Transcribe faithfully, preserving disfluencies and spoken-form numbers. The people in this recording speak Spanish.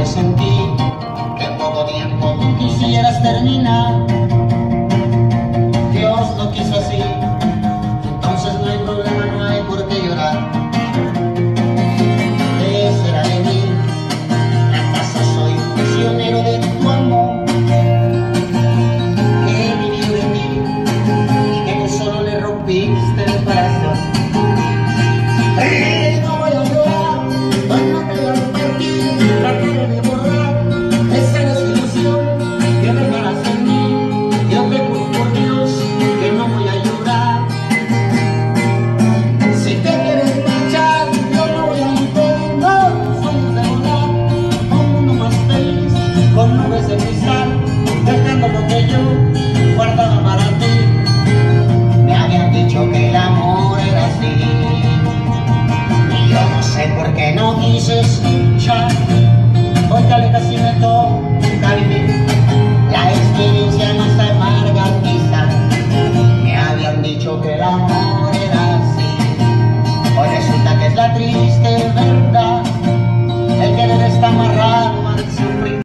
sentí que en poco tiempo quisieras terminar. Dios lo quiso así, entonces no hay problema, no hay por qué llorar. ¿Qué será de mí? ¿Acaso soy prisionero de tu amor? Que vivió de ti y que tú solo le rompiste el corazón. ¡Eh, no voy a llorar! ¡No te voy a partir! Trataré de borrar esa desilusión que me ganas en mí. Yo te juro por Dios que no voy a llorar. Si te quieres marchar, yo no voy a impedir. No, sueños de volar a un mundo más feliz, con nubes de cristal, dejando lo que yo guardaba para ti. Me habían dicho que el amor era así, y yo no sé por qué no quise escuchar. Hoy te alejas y me toca vivir la experiencia más amarga quizá. Me habían dicho que el amor era así, hoy resulta que es la triste verdad.